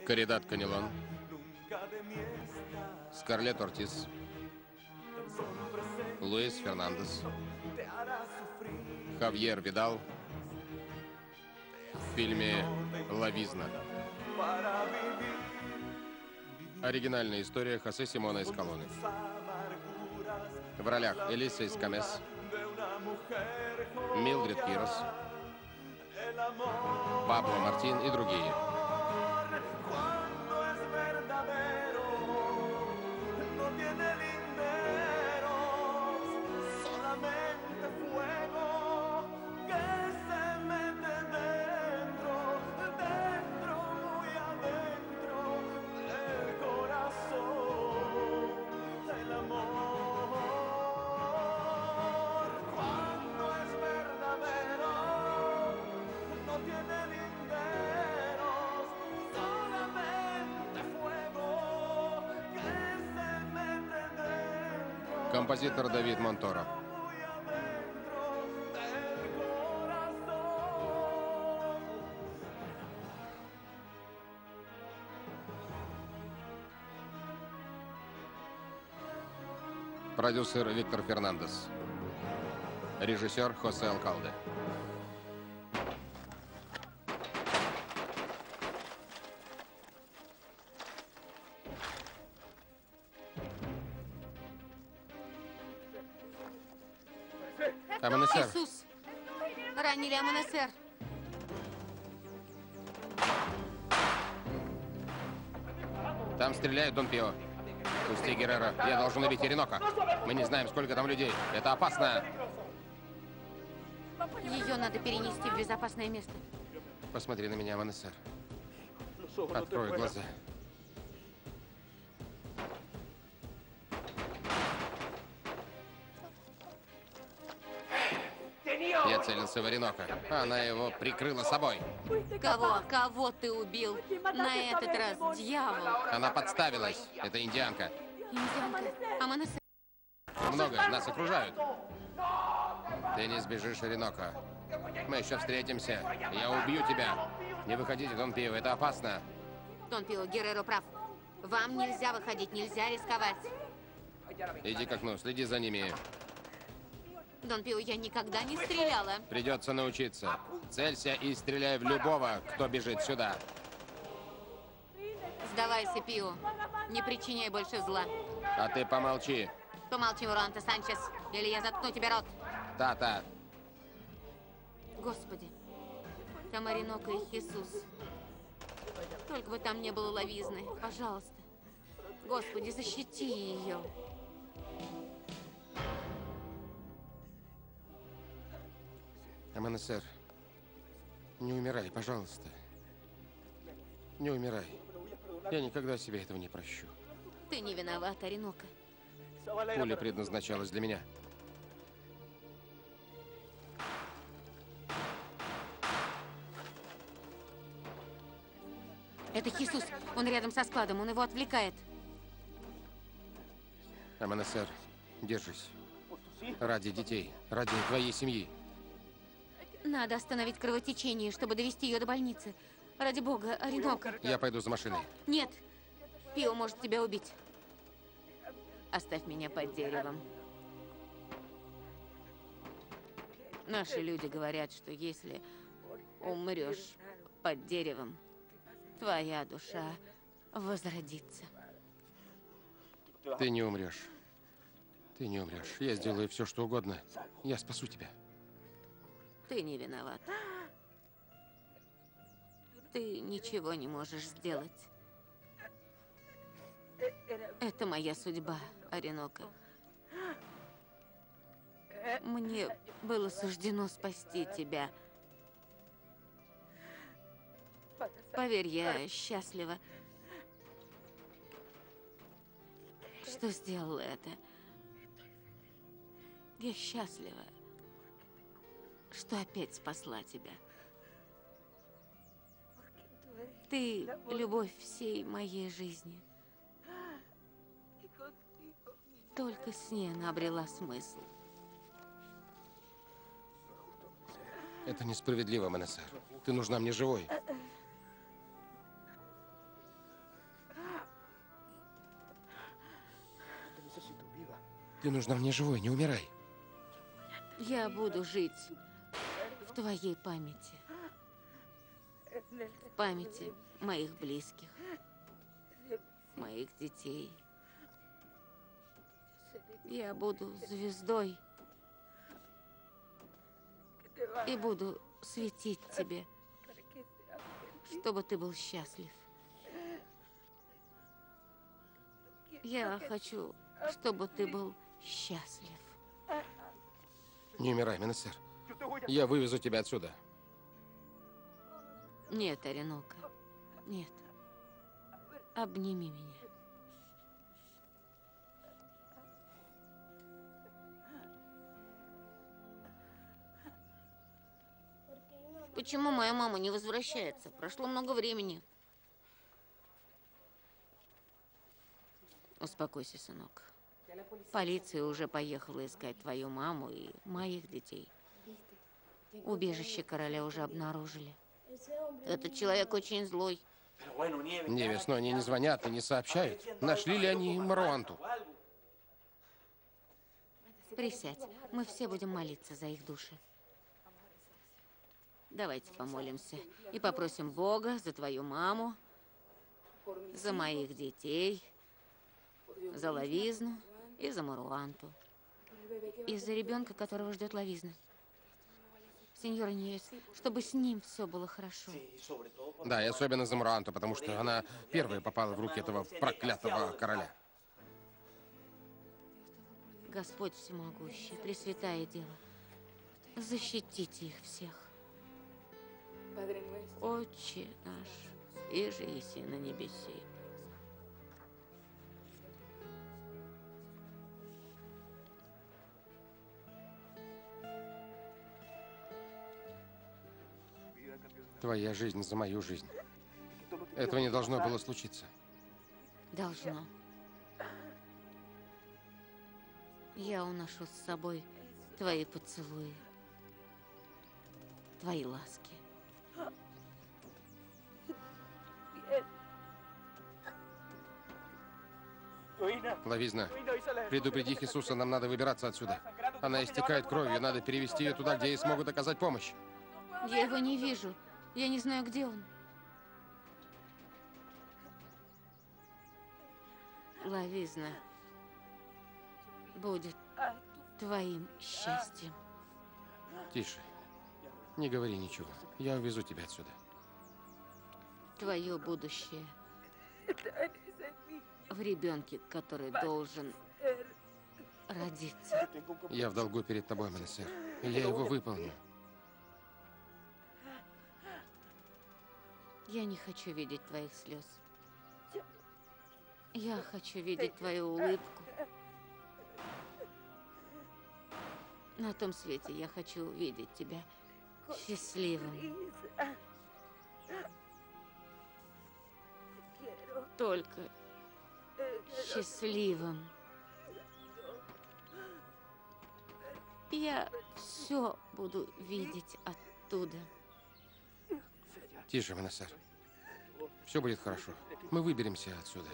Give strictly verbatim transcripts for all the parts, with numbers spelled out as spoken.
Каридат Канелон, Скарлетт Ортис, Луис Фернандес, Хавьер Видал в фильме «Лавизна». Оригинальная история Хосе Симона Эскалоны. В ролях Элиса Эскамес, Милдред Кирос, Пабло Мартин и другие. Композитор Давид Монторо. Продюсер Виктор Фернандес. Режиссер Хосе Алкалде. Аманесер. Иисус! Ранили Аманесер. Там стреляют, Дон Пио. Пусти, Геррера. Я должен убить Оренока. Мы не знаем, сколько там людей. Это опасно. Ее надо перенести в безопасное место. Посмотри на меня, Аманесер. Открой глаза. Я целился в Оренока. Она его прикрыла собой. Кого? Кого ты убил? На этот раз дьявол. Она подставилась. Это индианка. Индианка. Аманесер. Много. Нас окружают. Ты не сбежишь, Оренока. Мы еще встретимся. Я убью тебя. Не выходите, Дон Пио. Это опасно. Дон Пио, Герреро прав. Вам нельзя выходить, нельзя рисковать. Иди к окну, следи за ними. Дон Пио, я никогда не стреляла. Придется научиться. Целься и стреляй в любого, кто бежит сюда. Сдавайся, Пио. Не причиняй больше зла. А ты помолчи. Помолчи, Муранте Санчес, или я заткну тебе рот. Та-та. Господи, там Оренока и Хисус. Только бы там не было лавизны. Пожалуйста. Господи, защити ее. Аманесер, не умирай, пожалуйста. Не умирай. Я никогда себе этого не прощу. Ты не виноват, Оренока. Пуля предназначалась для меня. Это Хисус. Он рядом со складом. Он его отвлекает. Аманесер, держись. Ради детей, ради твоей семьи. Надо остановить кровотечение, чтобы довести ее до больницы. Ради бога, Оренока. Я пойду за машиной. Нет. Пио может тебя убить. Оставь меня под деревом. Наши люди говорят, что если умрешь под деревом, твоя душа возродится. Ты не умрешь. Ты не умрешь. Я сделаю все, что угодно. Я спасу тебя. Ты не виноват. Ты ничего не можешь сделать. Это моя судьба, Оренока. Мне было суждено спасти тебя. Поверь, я счастлива, что сделала это. Я счастлива, что опять спасла тебя. Ты — любовь всей моей жизни. Только с ней она обрела смысл. Это несправедливо, Аманесер. Ты нужна мне живой. Ты нужна мне живой, не умирай. Я буду жить в твоей памяти. В памяти моих близких, моих детей. Я буду звездой и буду светить тебе, чтобы ты был счастлив. Я хочу, чтобы ты был счастлив. Не умирай, Менесер. Я вывезу тебя отсюда. Нет, Оренока, нет. Обними меня. Почему моя мама не возвращается? Прошло много времени. Успокойся, сынок. Полиция уже поехала искать твою маму и моих детей. Убежище короля уже обнаружили. Этот человек очень злой. Невес, но они не звонят и не сообщают. Нашли ли они Маруанту? Присядь. Мы все будем молиться за их души. Давайте помолимся и попросим Бога за твою маму, за моих детей, за Лавизну и за Маруанту. И за ребенка, которого ждет Лавизна. Сеньора Невес, чтобы с ним все было хорошо. Да, и особенно за Маруанту, потому что она первая попала в руки этого проклятого короля. Господь всемогущий, Пресвятая Дева, защитите их всех. Отче наш, иже еси на небеси. Твоя жизнь за мою жизнь. Этого не должно было случиться. Должно. Я уношу с собой твои поцелуи, твои ласки. Лавизна, предупреди Хисуса, нам надо выбираться отсюда. Она истекает кровью, надо перевести ее туда, где ей смогут оказать помощь. Я его не вижу. Я не знаю, где он. Лавизна будет твоим счастьем. Тише. Не говори ничего. Я увезу тебя отсюда. Твое будущее в ребенке, который должен родиться. Я в долгу перед тобой, Менесер. И я его выполню. Я не хочу видеть твоих слез. Я хочу видеть твою улыбку. На том свете я хочу увидеть тебя счастливым. Только счастливым. Я все буду видеть оттуда. Тише, Менесер. Все будет хорошо. Мы выберемся отсюда.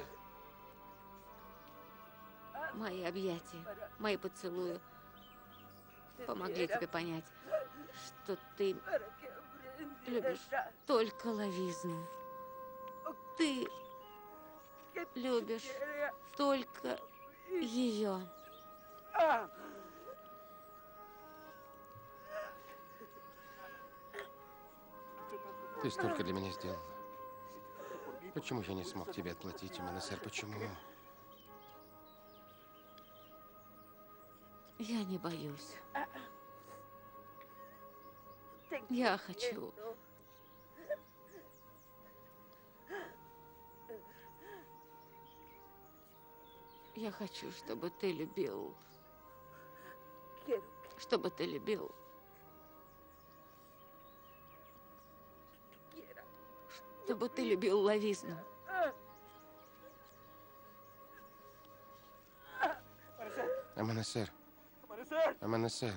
Мои объятия, мои поцелуи помогли тебе понять, что ты любишь только Лавизну. Ты любишь только ее. Ты столько для меня сделала. Почему я не смог тебе отплатить, Менесер? Почему? Я не боюсь. Я хочу. Я хочу, чтобы ты любил. Чтобы ты любил. Чтобы ты любил Лавизну. Менесер. Менесер.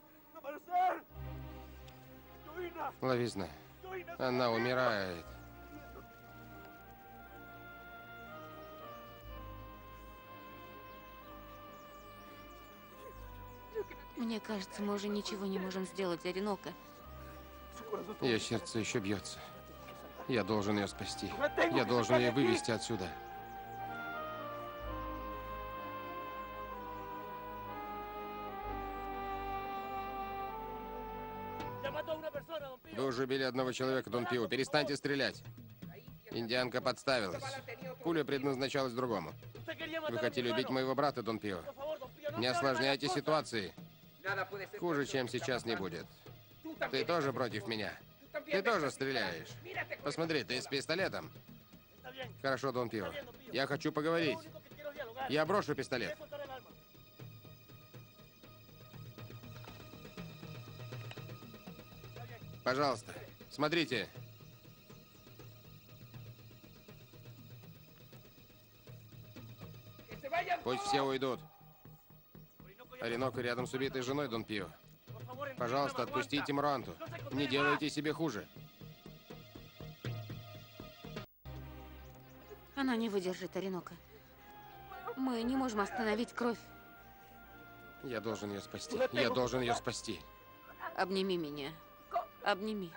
Лавизна. Она умирает. Мне кажется, мы уже ничего не можем сделать, Оренока. Ее сердце еще бьется. Я должен ее спасти. Я должен ее вывести отсюда. Вы уже убили одного человека, Дон Пио. Перестаньте стрелять. Индианка подставилась. Пуля предназначалась другому. Вы хотели убить моего брата, Дон Пио. Не осложняйте ситуации. Хуже, чем сейчас, не будет. Ты тоже против меня. Ты тоже стреляешь. Посмотри, ты с пистолетом. Хорошо, Дон Пио. Я хочу поговорить. Я брошу пистолет. Пожалуйста, смотрите. Пусть все уйдут. Оренока рядом с убитой женой, Дон Пио. Пожалуйста, отпустите Муранту. Не делайте себе хуже. Она не выдержит, Оренока. Мы не можем остановить кровь. Я должен ее спасти. Я должен ее спасти. Обними меня. Обними.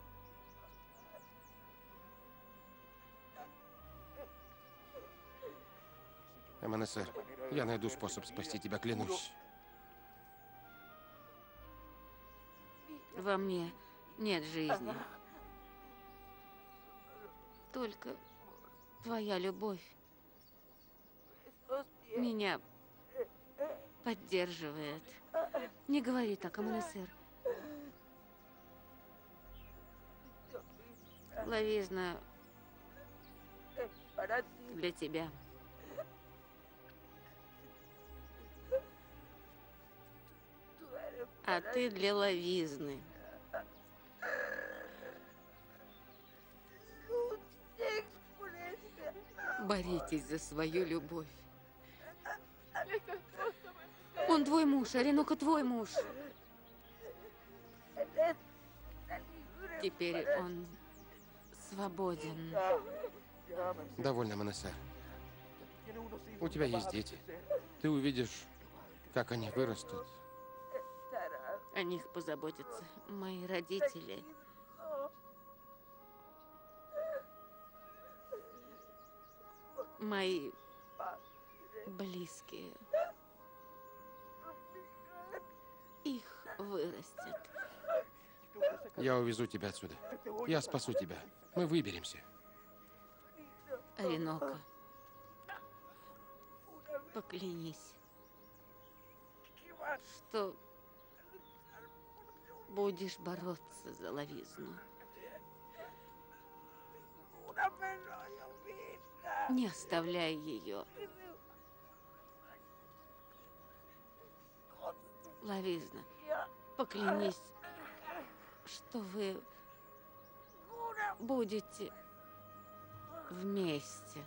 МНСР, я найду способ спасти тебя, клянусь. Во мне нет жизни. Только твоя любовь меня поддерживает. Не говори так, МНСР. Лавизна для тебя. А ты для Лавизны. Боритесь за свою любовь. Он твой муж, Оренока твой муж. Теперь он свободен. Довольно, МНСР. У тебя есть дети. Ты увидишь, как они вырастут. О них позаботятся мои родители. Мои близкие. Их вырастят. Я увезу тебя отсюда. Я спасу тебя. Мы выберемся. Оренока, поклянись, что будешь бороться за Лавизну. Не оставляй ее. Лавизна, поклянись, что вы будете вместе.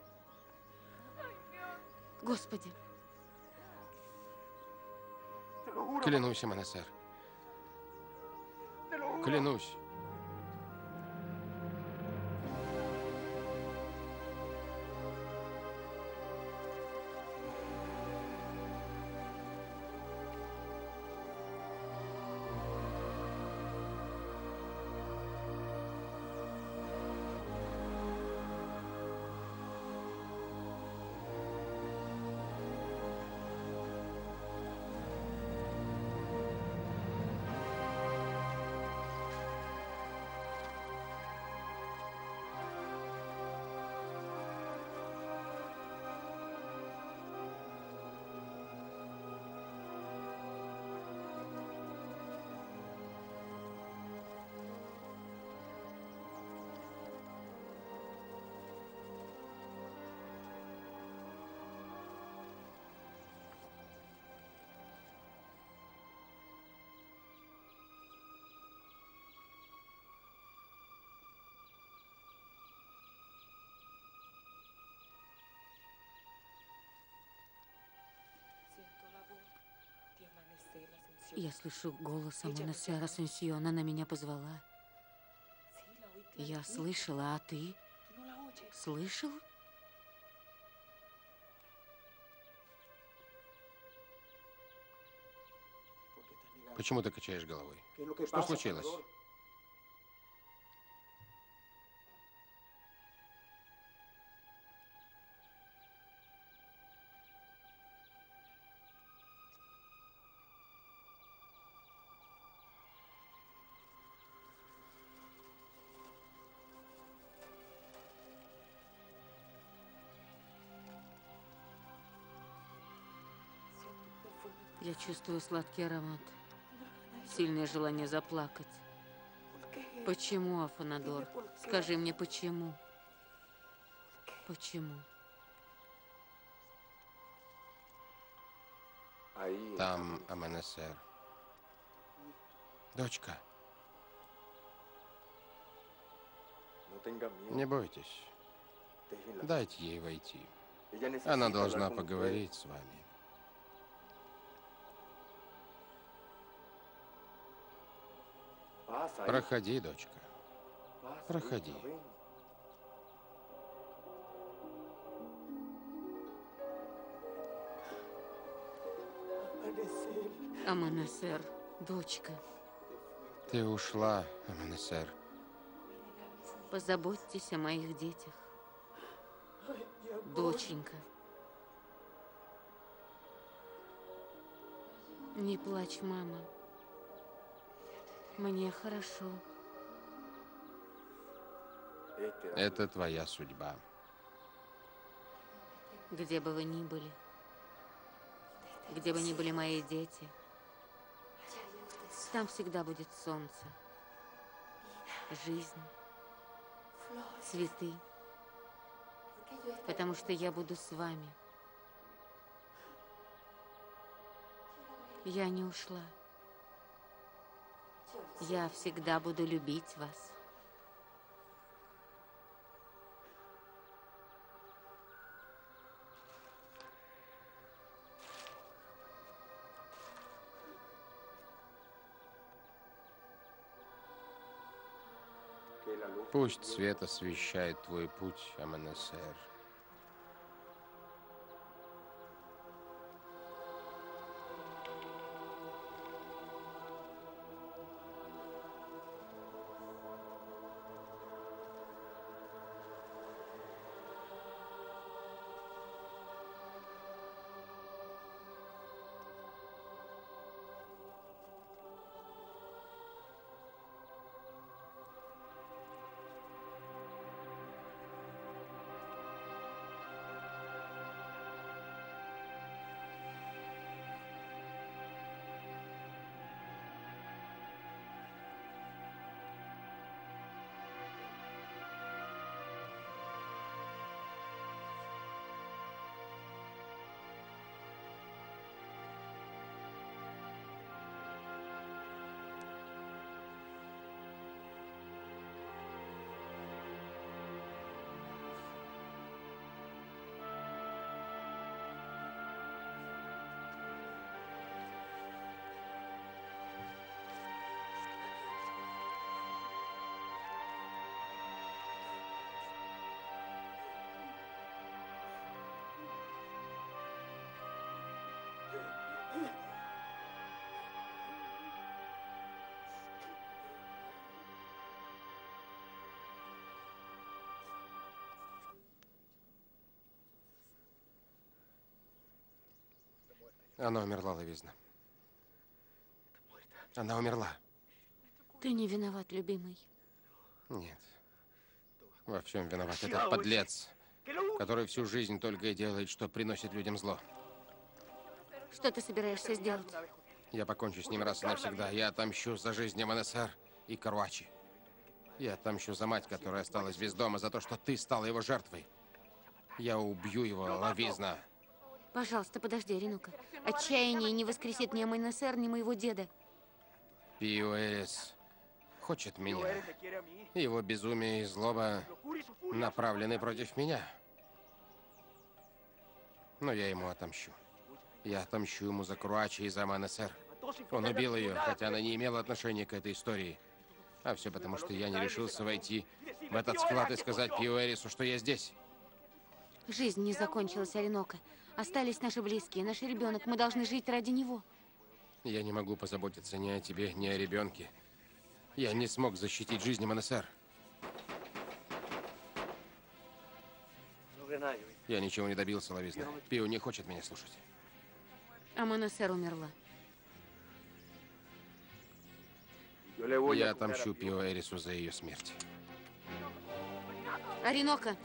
Господи. Клянусь, МНСР. Клянусь. Я слышу голос МНСР Асенсион. Она меня позвала. Я слышала, а ты? Слышал? Почему ты качаешь головой? Что случилось? Я чувствую сладкий аромат. Сильное желание заплакать. Почему, Афанадор? Скажи мне, почему? Почему? Там Аменесер. Дочка, не бойтесь. Дайте ей войти. Она должна поговорить с вами. Проходи, дочка. Проходи. Аменесер, дочка, Ты ушла, Аменесер. позаботьтесь о моих детях. Доченька. Не плачь, мама. Мне хорошо. Это твоя судьба. Где бы вы ни были, где бы ни были мои дети, там всегда будет солнце, жизнь, цветы, потому что я буду с вами. Я не ушла. Я всегда буду любить вас. Пусть свет освещает твой путь, Аменесер. Она умерла, Лавизна. Она умерла. Ты не виноват, любимый. Нет. Во всем виноват этот подлец, который всю жизнь только и делает, что приносит людям зло. Что ты собираешься сделать? Я покончу с ним раз и навсегда. Я отомщу за жизнь Аменесер и Каруачи. Я отомщу за мать, которая осталась без дома, за то, что ты стала его жертвой. Я убью его, Лавизна. Пожалуйста, подожди, Ренука. Отчаяние не воскресит ни Аменесер, ни моего деда. Пиуэрис хочет меня. Его безумие и злоба направлены против меня. Но я ему отомщу. Я отомщу ему за Каруачи и за Аменесер. Он убил ее, хотя она не имела отношения к этой истории. А все потому, что я не решился войти в этот склад и сказать Пиуэрису, что я здесь. Жизнь не закончилась, Оренока. Остались наши близкие, наш ребенок. Мы должны жить ради него. Я не могу позаботиться ни о тебе, ни о ребенке. Я не смог защитить жизнь МНСР. Я ничего не добился, Лавизна. Пио не хочет меня слушать. А МНСР умерла. Я отомщу Пио Эрису за ее смерть. Оренока!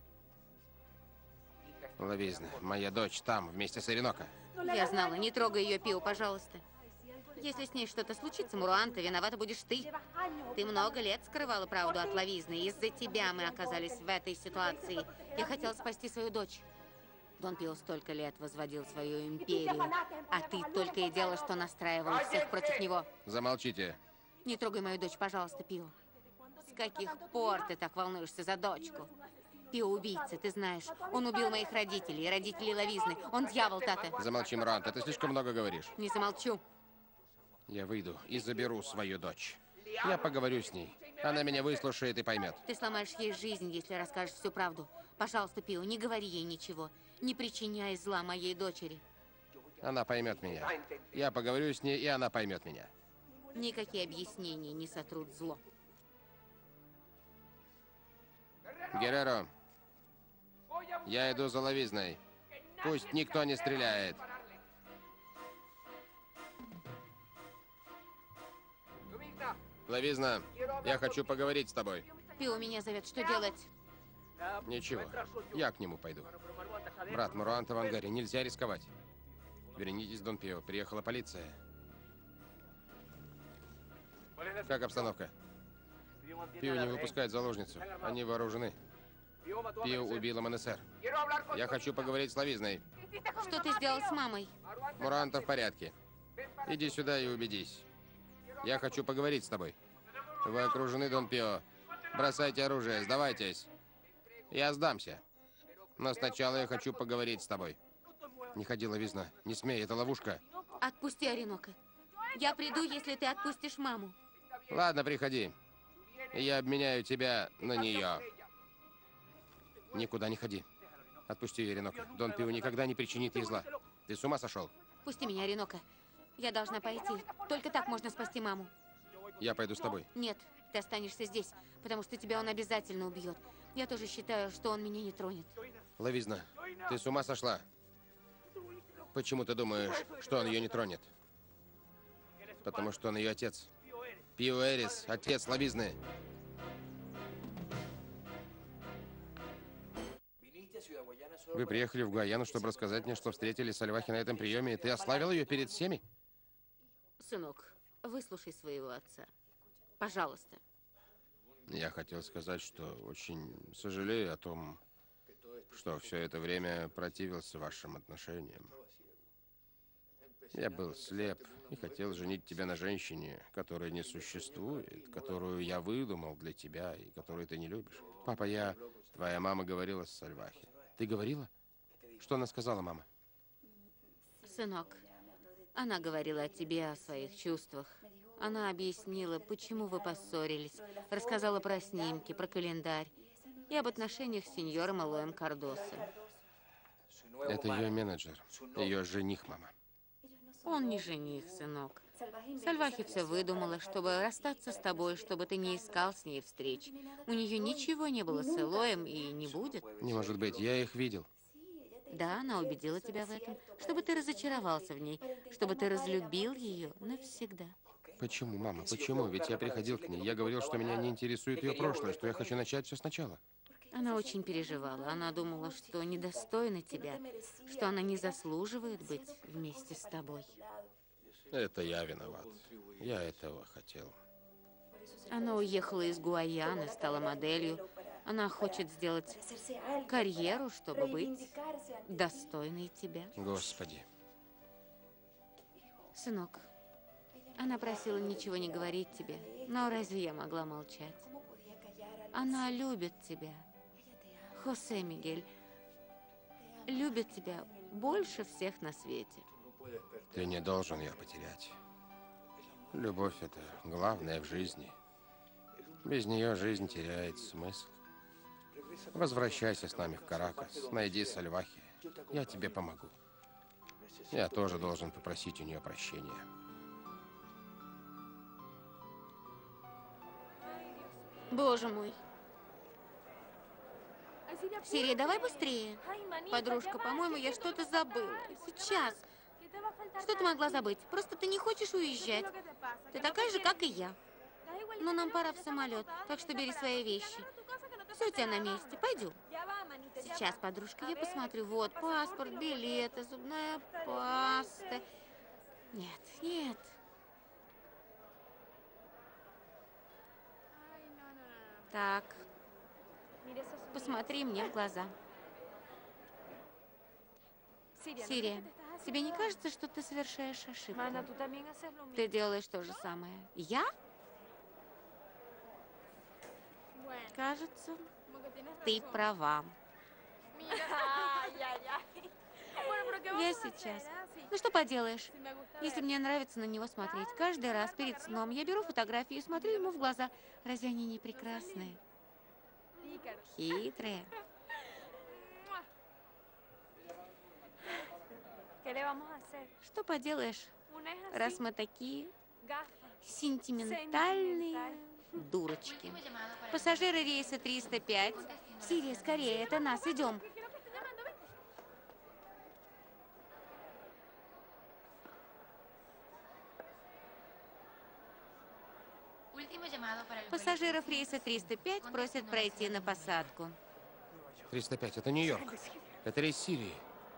Лавизна, моя дочь там, вместе с Оренока. Я знала, не трогай ее, Пио, пожалуйста. Если с ней что-то случится, Муруанта, виновата будешь ты. Ты много лет скрывала правду от Лавизны. Из-за тебя мы оказались в этой ситуации. Я хотела спасти свою дочь. Дон Пио столько лет возводил свою империю, а ты только и делала, что настраивала всех против него. Замолчите. Не трогай мою дочь, пожалуйста, Пио. С каких пор ты так волнуешься за дочку? Пио убийца, ты знаешь. Он убил моих родителей и родителей Лавизны. Он дьявол, Тата. Замолчи, Муруанта, ты слишком много говоришь. Не замолчу. Я выйду и заберу свою дочь. Я поговорю с ней. Она меня выслушает и поймет. Ты сломаешь ей жизнь, если расскажешь всю правду. Пожалуйста, Пио, не говори ей ничего. Не причиняй зла моей дочери. Она поймет меня. Я поговорю с ней, и она поймет меня. Никакие объяснения не сотрут зло. Герреро, я иду за Лавизной. Пусть никто не стреляет. Лавизна, я хочу поговорить с тобой. Пио меня зовет. Что делать? Ничего, я к нему пойду. Брат Муруанта в ангаре, нельзя рисковать. Вернитесь, Дон Пио, приехала полиция. Как обстановка? Пио не выпускает заложницу, они вооружены. Пио убил МНСР. Я хочу поговорить с Лавизной. Что ты сделал с мамой? Муруанта в порядке. Иди сюда и убедись. Я хочу поговорить с тобой. Вы окружены, Дон Пио. Бросайте оружие, сдавайтесь. Я сдамся. Но сначала я хочу поговорить с тобой. Не ходи, Лавизна. Не смей, это ловушка. Отпусти Оренока. Я приду, если ты отпустишь маму. Ладно, приходи. Я обменяю тебя на нее. Никуда не ходи. Отпусти ее, Оренока. Дон Пио никогда не причинит ей зла. Ты с ума сошел? Пусти меня, Оренока. Я должна пойти. Только так можно спасти маму. Я пойду с тобой. Нет, ты останешься здесь, потому что тебя он обязательно убьет. Я тоже считаю, что он меня не тронет. Лавизна, ты с ума сошла? Почему ты думаешь, что он ее не тронет? Потому что он ее отец. Пио Эрис, отец Лавизны. Вы приехали в Гуаяну, чтобы рассказать мне, что встретили Сальвахи на этом приеме, и ты ославил ее перед всеми? Сынок, выслушай своего отца. Пожалуйста. Я хотел сказать, что очень сожалею о том, что все это время противился вашим отношениям. Я был слеп и хотел женить тебя на женщине, которая не существует, которую я выдумал для тебя и которую ты не любишь. Папа, я... Твоя мама говорила с Сальвахи. Ты говорила? Что она сказала, мама? Сынок, она говорила о тебе, о своих чувствах. Она объяснила, почему вы поссорились, рассказала про снимки, про календарь и об отношениях с сеньором Элоем Кардосом. Это ее менеджер, ее жених, мама. Он не жених, сынок. Сальвахи все выдумала, чтобы расстаться с тобой, чтобы ты не искал с ней встреч. У нее ничего не было с Элоем и не будет. Не может быть, я их видел. Да, она убедила тебя в этом, чтобы ты разочаровался в ней, чтобы ты разлюбил ее навсегда. Почему, мама, почему? Ведь я приходил к ней, я говорил, что меня не интересует ее прошлое, что я хочу начать все сначала. Она очень переживала. Она думала, что недостойна тебя, что она не заслуживает быть вместе с тобой. Это я виноват. Я этого хотел. Она уехала из Гуаяны, стала моделью. Она хочет сделать карьеру, чтобы быть достойной тебя. Господи. Сынок, она просила ничего не говорить тебе, но разве я могла молчать? Она любит тебя. Хосе Мигель любит тебя больше всех на свете. Ты не должен ее потерять. Любовь — это главное в жизни. Без нее жизнь теряет смысл. Возвращайся с нами в Каракас. Найди Сальвахи. Я тебе помогу. Я тоже должен попросить у нее прощения. Боже мой. Сирия, давай быстрее. Подружка, по-моему, я что-то забыла. Сейчас. Что ты могла забыть? Просто ты не хочешь уезжать. Ты такая же, как и я. Но нам пора в самолет, так что бери свои вещи. Все у тебя на месте. Пойдем. Сейчас, подружка, я посмотрю. Вот, паспорт, билеты, зубная паста. Нет, нет. Так. Посмотри мне в глаза. Сирия, тебе не кажется, что ты совершаешь ошибку? Ты делаешь то же самое. Я? Кажется, ты права. Я сейчас. Ну что поделаешь? Если мне нравится на него смотреть, каждый раз перед сном я беру фотографию и смотрю ему в глаза. Разве они не прекрасные? Хитрые. Что поделаешь, раз мы такие сентиментальные дурочки. Пассажиры рейса триста пять. Сирия, скорее, это нас, идем. Пассажиров рейса триста пять просят пройти на посадку. триста пять, это Нью-Йорк. Это рейс Сирии.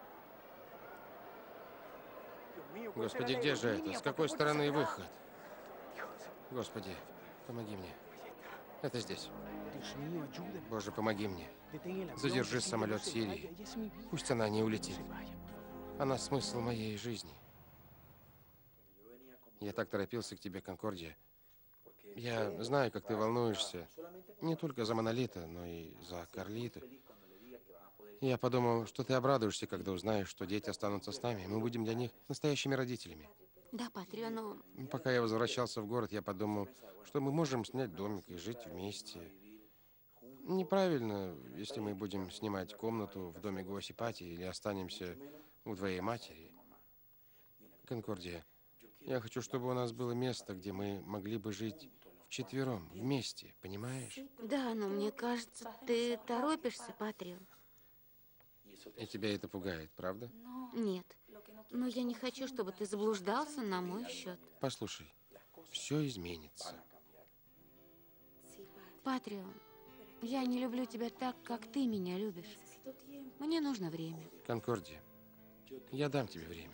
Господи, где же это? С какой стороны выход? Господи, помоги мне. Это здесь. Боже, помоги мне. Задержи самолет Сирии. Пусть она не улетит. Она смысл моей жизни. Я так торопился к тебе, Конкордия. Я знаю, как ты волнуешься. Не только за Монолита, но и за Карлиту. Я подумал, что ты обрадуешься, когда узнаешь, что дети останутся с нами. Мы будем для них настоящими родителями. Да, Патрио, но... Пока я возвращался в город, я подумал, что мы можем снять домик и жить вместе. Неправильно, если мы будем снимать комнату в доме Гуасипати или останемся у твоей матери. Конкордия, я хочу, чтобы у нас было место, где мы могли бы жить вчетвером, вместе, понимаешь? Да, но мне кажется, ты торопишься, Патрио. И тебя это пугает, правда? Нет. Но я не хочу, чтобы ты заблуждался на мой счет. Послушай, все изменится. Патрио, я не люблю тебя так, как ты меня любишь. Мне нужно время. Конкордия, я дам тебе время.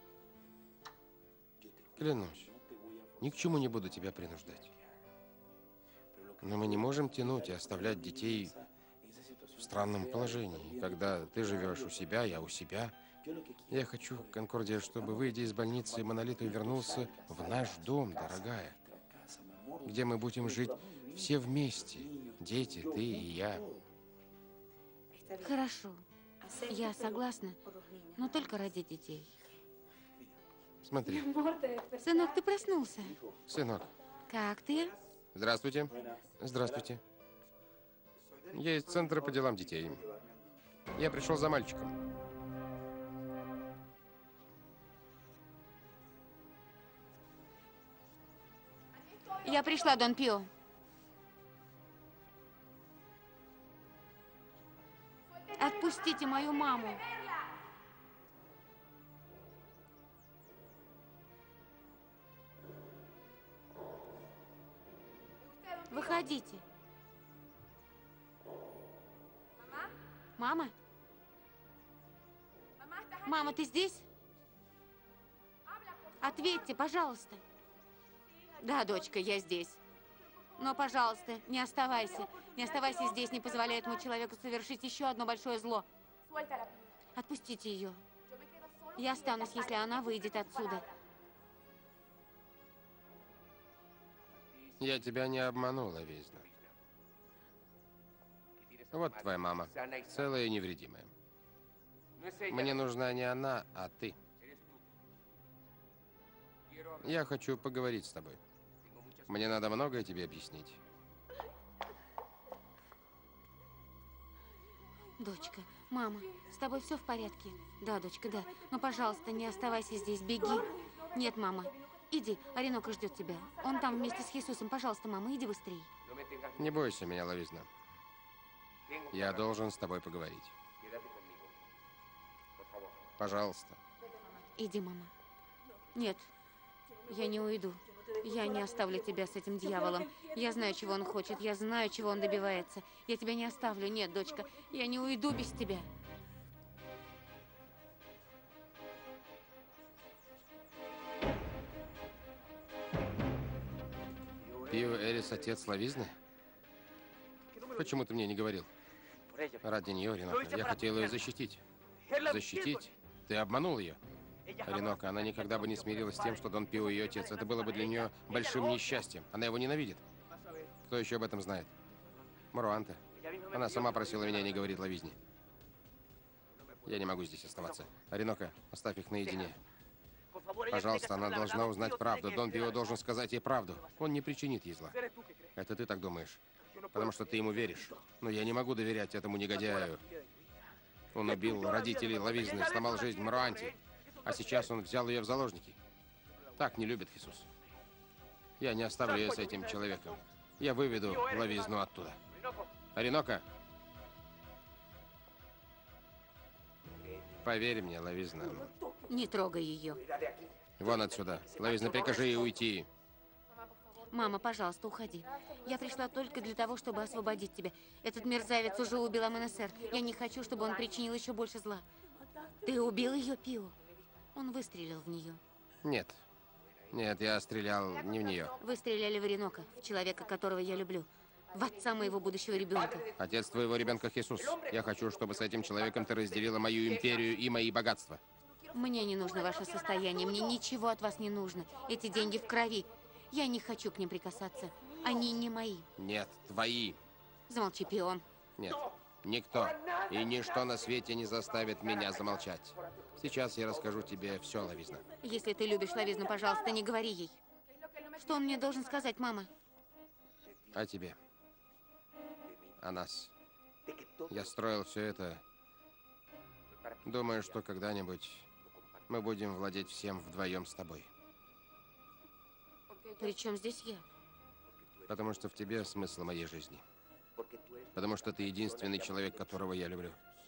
Клянусь, ни к чему не буду тебя принуждать. Но мы не можем тянуть и оставлять детей в странном положении, когда ты живешь у себя, я у себя. Я хочу, Конкордия, чтобы, выйдя из больницы, Монолит вернулся в наш дом, дорогая, где мы будем жить все вместе, дети, ты и я. Хорошо, я согласна, но только ради детей. Смотри. Сынок, ты проснулся? Сынок. Как ты? Здравствуйте. Здравствуйте. Я из Центра по делам детей. Я пришел за мальчиком. Я пришла, Дон Пио. Отпустите мою маму. Выходите. Мама? Мама, ты здесь? Ответьте, пожалуйста. Да, дочка, я здесь. Но, пожалуйста, не оставайся. Не оставайся здесь, не позволяй этому человеку совершить еще одно большое зло. Отпустите ее. Я останусь, если она выйдет отсюда. Я тебя не обманула, Визна. Вот твоя мама, целая и невредимая. Мне нужна не она, а ты. Я хочу поговорить с тобой. Мне надо многое тебе объяснить. Дочка, мама, с тобой все в порядке? Да, дочка, да. Но, пожалуйста, не оставайся здесь, беги. Нет, мама, иди, Оренока ждет тебя. Он там вместе с Иисусом. Пожалуйста, мама, иди быстрее. Не бойся меня, Лавизна. Я должен с тобой поговорить. Пожалуйста. Иди, мама. Нет, я не уйду. Я не оставлю тебя с этим дьяволом. Я знаю, чего он хочет. Я знаю, чего он добивается. Я тебя не оставлю. Нет, дочка, я не уйду без тебя. Пио Эрис отец Лавизны? Почему ты мне не говорил? Ради нее, Ренока, я хотел ее защитить. Защитить? Ты обманул ее. Ренока, она никогда бы не смирилась с тем, что Дон Пио ее отец. Это было бы для нее большим несчастьем. Она его ненавидит. Кто еще об этом знает? Маруанта. Она сама просила меня не говорить Лавизне. Я не могу здесь оставаться. Ренока, оставь их наедине. Пожалуйста, она должна узнать правду. Дон Пио должен сказать ей правду. Он не причинит ей зла. Это ты так думаешь. Потому что ты ему веришь. Но я не могу доверять этому негодяю. Он убил родителей Лавизны, сломал жизнь Маруанте. А сейчас он взял ее в заложники. Так не любит Хисус. Я не оставлю ее с этим человеком. Я выведу Лавизну оттуда. Оренока! Поверь мне, Лавизна. Не трогай ее. Вон отсюда. Лавизна, прикажи ей уйти. Мама, пожалуйста, уходи. Я пришла только для того, чтобы освободить тебя. Этот мерзавец уже убил МНСР. Я не хочу, чтобы он причинил еще больше зла. Ты убил ее, Пио? Он выстрелил в нее. Нет. Нет, я стрелял не в нее. Вы стреляли в Оренока, в человека, которого я люблю. В отца моего будущего ребенка. Отец твоего ребенка Хисус. Я хочу, чтобы с этим человеком ты разделила мою империю и мои богатства. Мне не нужно ваше состояние. Мне ничего от вас не нужно. Эти деньги в крови. Я не хочу к ним прикасаться. Они не мои. Нет, твои. Замолчи, Пио. Нет, никто и ничто на свете не заставит меня замолчать. Сейчас я расскажу тебе все, Лавизна. Если ты любишь Лавизну, пожалуйста, не говори ей. Что он мне должен сказать, мама? О тебе. О нас. Я строил все это. Думаю, что когда-нибудь мы будем владеть всем вдвоем с тобой. При чем здесь я? Потому что в тебе смысл моей жизни. Потому что ты единственный человек, которого я люблю.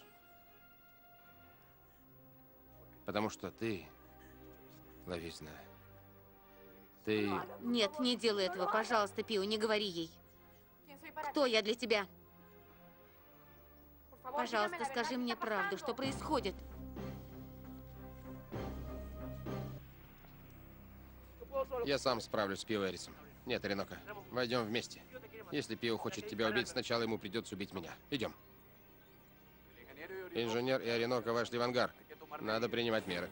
Потому что ты, Лавизна, ты... Нет, не делай этого, пожалуйста, Пио, не говори ей. Кто я для тебя? Пожалуйста, скажи мне правду, что происходит. Я сам справлюсь с Пио Эрисом. Нет, Оренока, войдем вместе. Если Пио хочет тебя убить, сначала ему придется убить меня. Идем. Инженер и Оренока вошли в ангар. Надо принимать меры.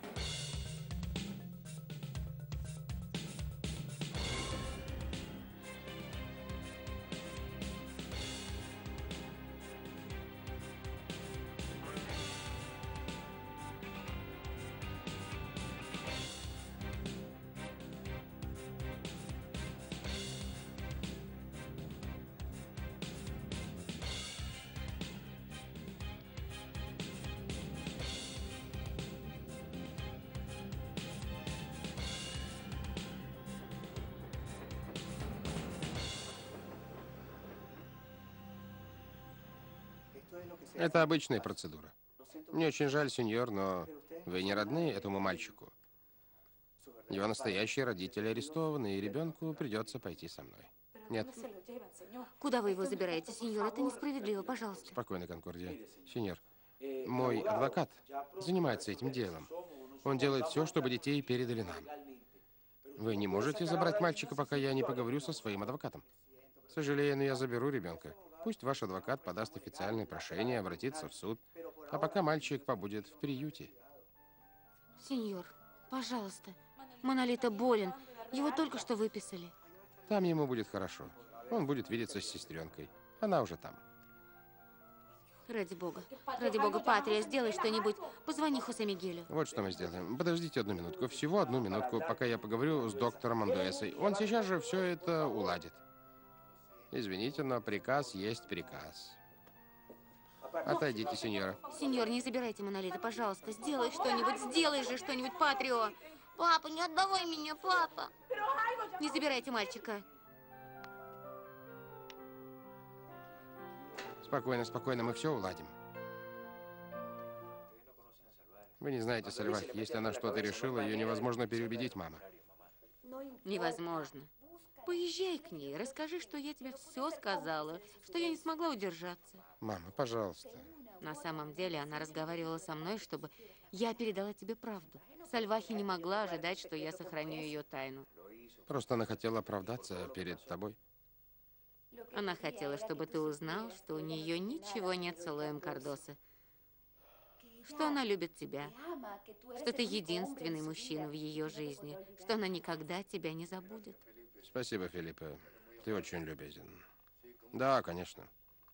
Это обычная процедура. Мне очень жаль, сеньор, но вы не родные этому мальчику. Его настоящие родители арестованы, и ребенку придется пойти со мной. Нет. Куда вы его забираете, сеньор? Это несправедливо, пожалуйста. Спокойно, Конкордия. Сеньор, мой адвокат занимается этим делом. Он делает все, чтобы детей передали нам. Вы не можете забрать мальчика, пока я не поговорю со своим адвокатом. Сожалею, но я заберу ребенка. Пусть ваш адвокат подаст официальное прошение, обратится в суд. А пока мальчик побудет в приюте. Сеньор, пожалуйста. Монолита болен. Его только что выписали. Там ему будет хорошо. Он будет видеться с сестренкой. Она уже там. Ради бога. Ради бога, Патрия, сделай что-нибудь. Позвони Хосе Мигелю. Вот что мы сделаем. Подождите одну минутку. Всего одну минутку, пока я поговорю с доктором Андуэсой. Он сейчас же все это уладит. Извините, но приказ есть приказ. Отойдите, сеньора. Сеньор, не забирайте Монолита, пожалуйста. Сделай что-нибудь, сделай же что-нибудь, Патрио. Папа, не отдавай меня, папа. Не забирайте мальчика. Спокойно, спокойно, мы все уладим. Вы не знаете Сальвахи. Если она что-то решила, ее невозможно переубедить, мама. Невозможно. Поезжай к ней, расскажи, что я тебе все сказала, что я не смогла удержаться. Мама, пожалуйста. На самом деле она разговаривала со мной, чтобы я передала тебе правду. Сальвахи не могла ожидать, что я сохраню ее тайну. Просто она хотела оправдаться перед тобой. Она хотела, чтобы ты узнал, что у нее ничего нет с Элоем Кардоса. Что она любит тебя. Что ты единственный мужчина в ее жизни. Что она никогда тебя не забудет. Спасибо, Филиппе. Ты очень любезен. Да, конечно.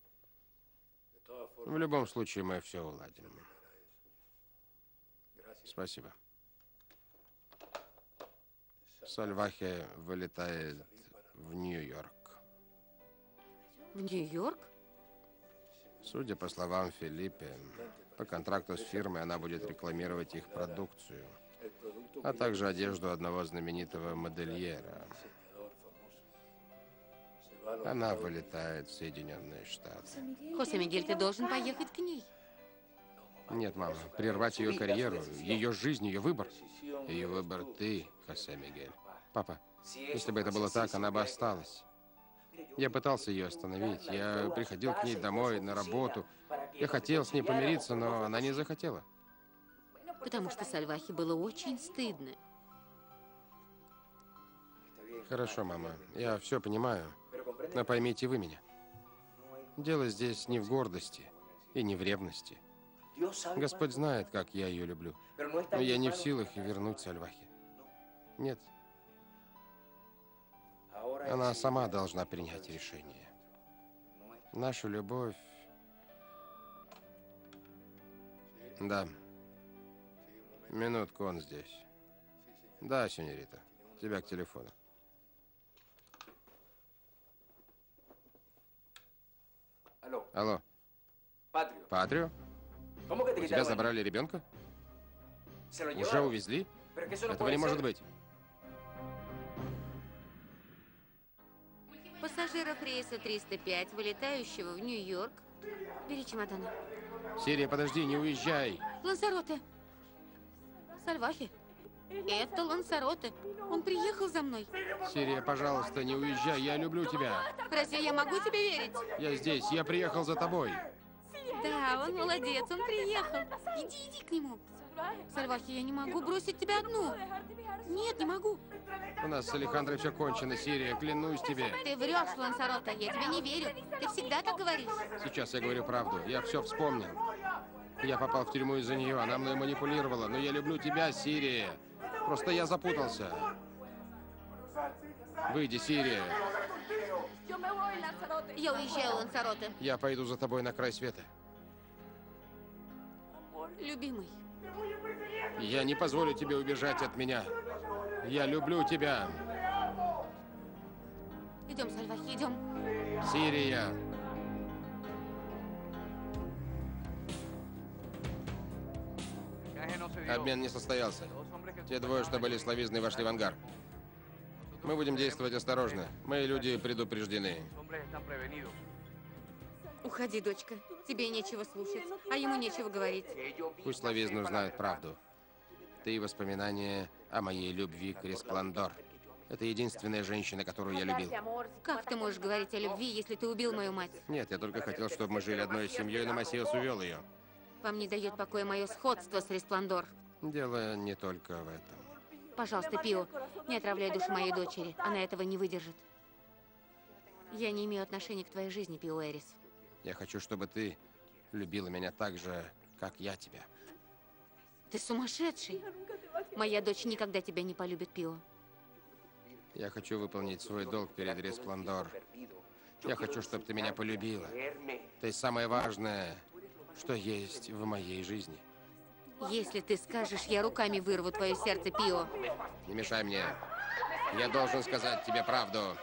В любом случае мы все уладим. Спасибо. Сальвахи вылетает в Нью-Йорк. В Нью-Йорк? Судя по словам Филиппе, по контракту с фирмой она будет рекламировать их продукцию, а также одежду одного знаменитого модельера. Она вылетает в Соединенные Штаты. Хосе Мигель, ты должен поехать к ней. Нет, мама, прервать ее карьеру, ее жизнь, ее выбор. Ее выбор ты, Хосе Мигель. Папа, если бы это было так, она бы осталась. Я пытался ее остановить. Я приходил к ней домой, на работу. Я хотел с ней помириться, но она не захотела. Потому что Сальвахи было очень стыдно. Хорошо, мама, я все понимаю. Но поймите вы меня. Дело здесь не в гордости и не в ревности. Господь знает, как я ее люблю. Но я не в силах вернуть Сальвахи. Нет. Она сама должна принять решение. Наша любовь... Да. Минутку, он здесь. Да, сеньорита. Тебя к телефону. Алло. Патрио? У тебя забрали ребенка? Уже увезли? Этого не может быть. Пассажиров рейса триста пять, вылетающего в Нью-Йорк. Бери чемоданы. Сирия, подожди, не уезжай. Лансароте. Сальвахи. Это Лансароте. Он приехал за мной. Сирия, пожалуйста, не уезжай. Я люблю тебя. Разве я могу тебе верить? Я здесь. Я приехал за тобой. Да, он молодец. Он приехал. Иди, иди к нему. Сальвахи, я не могу бросить тебя одну. Нет, не могу. У нас с Алехандрой все кончено, Сирия. Клянусь тебе. Ты врешь, Лансароте. Я тебе не верю. Ты всегда так говоришь. Сейчас я говорю правду. Я все вспомнил. Я попал в тюрьму из-за нее. Она мной манипулировала. Но я люблю тебя, Сирия. Просто я запутался. Выйди, Сирия. Я уезжаю, Лансароте. Я пойду за тобой на край света. Любимый. Я не позволю тебе убежать от меня. Я люблю тебя. Идем, Сальвахи, идем. Сирия. Обмен не состоялся. Те двое, что были славизны, вошли в ангар. Мы будем действовать осторожно. Мои люди предупреждены. Уходи, дочка. Тебе нечего слушать, а ему нечего говорить. Пусть славизны узнают правду. Ты и воспоминания о моей любви к Респландор. Это единственная женщина, которую я любил. Как ты можешь говорить о любви, если ты убил мою мать? Нет, я только хотел, чтобы мы жили одной семьей, но Масиос увел ее. Вам не дает покоя мое сходство с Респландор. Дело не только в этом. Пожалуйста, Пио, не отравляй душу моей дочери. Она этого не выдержит. Я не имею отношения к твоей жизни, Пио Эрис. Я хочу, чтобы ты любила меня так же, как я тебя. Ты сумасшедший. Моя дочь никогда тебя не полюбит, Пио. Я хочу выполнить свой долг перед Респландор. Я хочу, чтобы ты меня полюбила. Ты самое важное, что есть в моей жизни. Если ты скажешь, я руками вырву твое сердце, Пио. Не мешай мне. Я должен сказать тебе правду.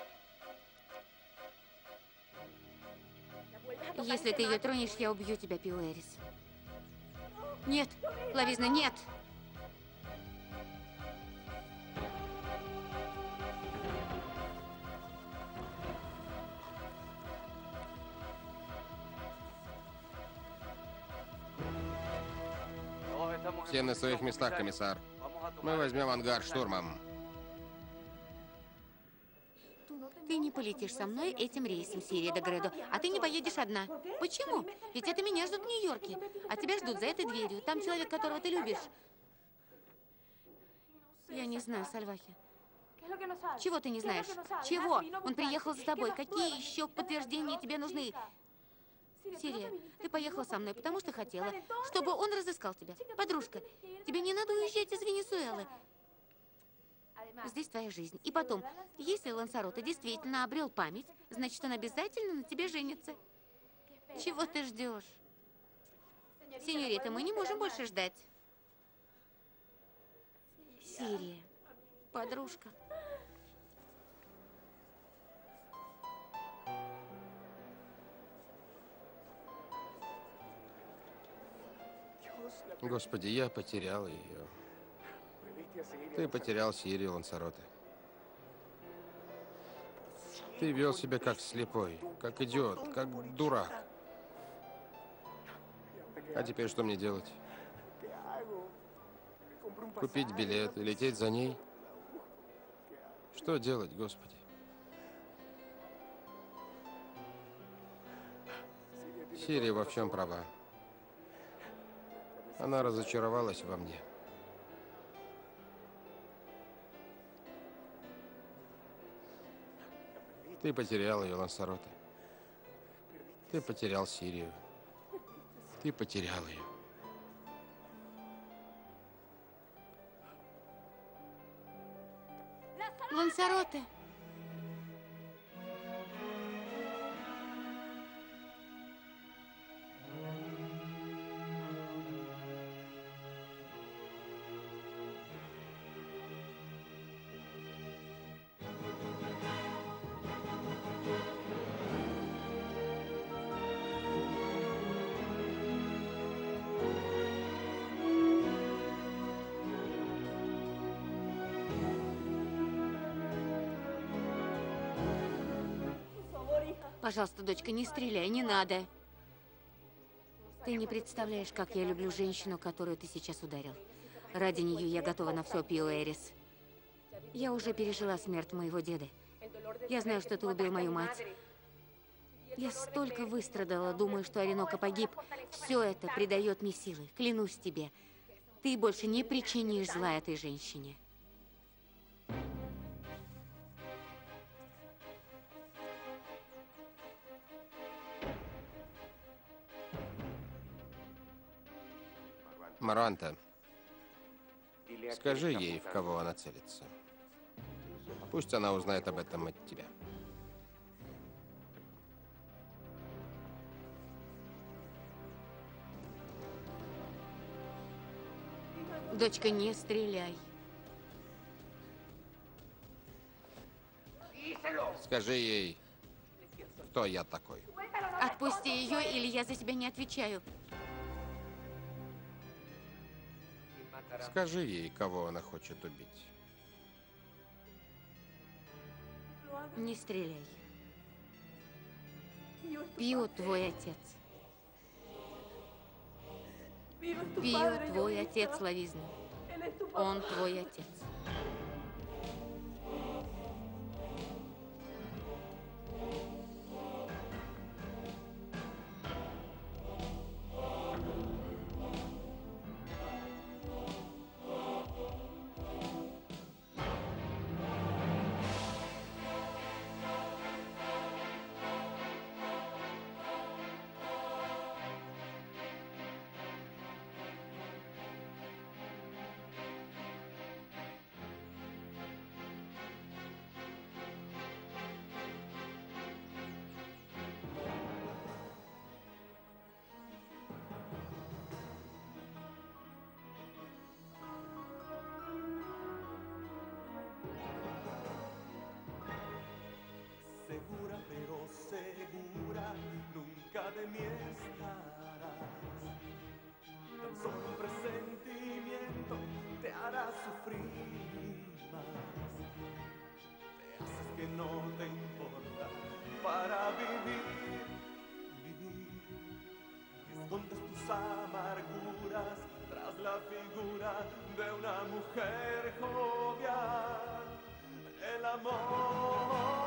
Если ты ее тронешь, я убью тебя, Пио Эрис. Нет, Лавизна, нет! Все на своих местах, комиссар. Мы возьмем ангар штурмом. Ты не полетишь со мной этим рейсом, Сирия де Гредо, а ты не поедешь одна. Почему? Ведь это меня ждут в Нью-Йорке, а тебя ждут за этой дверью. Там человек, которого ты любишь. Я не знаю, Сальвахи. Чего ты не знаешь? Чего? Он приехал за тобой. Какие еще подтверждения тебе нужны? Сирия, ты поехала со мной, потому что хотела, чтобы он разыскал тебя. Подружка, тебе не надо уезжать из Венесуэлы. Здесь твоя жизнь. И потом, если Лансароте действительно обрел память, значит, он обязательно на тебе женится. Чего ты ждешь? Сеньорита, мы не можем больше ждать. Сирия, подружка. Господи, я потерял ее. Ты потерял Сирию, Лансароте. Ты вел себя как слепой, как идиот, как дурак. А теперь что мне делать? Купить билет и лететь за ней? Что делать, Господи? Сирия во всем права. Она разочаровалась во мне. Ты потерял ее, Лансароте. Ты потерял Сирию. Ты потерял ее. Лансароте. Пожалуйста, дочка, не стреляй, не надо. Ты не представляешь, как я люблю женщину, которую ты сейчас ударил. Ради нее я готова на все, Пио Эрис. Я уже пережила смерть моего деда. Я знаю, что ты убил мою мать. Я столько выстрадала, думаю, что Оренока погиб. Все это придает мне силы, клянусь тебе. Ты больше не причинишь зла этой женщине. Маруанта, скажи ей, в кого она целится. Пусть она узнает об этом от тебя. Дочка, не стреляй. Скажи ей, кто я такой. Отпусти ее, или я за тебя не отвечаю. Скажи ей, кого она хочет убить. Не стреляй. Пио твой отец. Пио твой отец, Лавизна. Он твой отец. Segura pero segura, nunca de mí estarás. Tan solo un presentimiento te hará sufrir más. Te haces que no te importa para vivir, vivir. Y escondes tus amarguras tras la figura de una mujer jovial. El amor